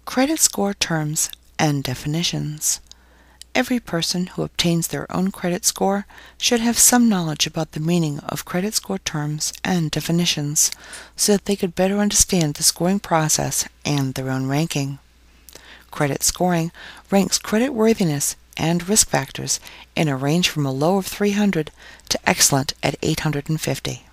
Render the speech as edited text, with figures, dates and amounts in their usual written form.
Credit score terms and definitions. Every person who obtains their own credit score should have some knowledge about the meaning of credit score terms and definitions so that they could better understand the scoring process and their own ranking. Credit scoring ranks credit worthiness and risk factors in a range from a low of 300 to excellent at 850.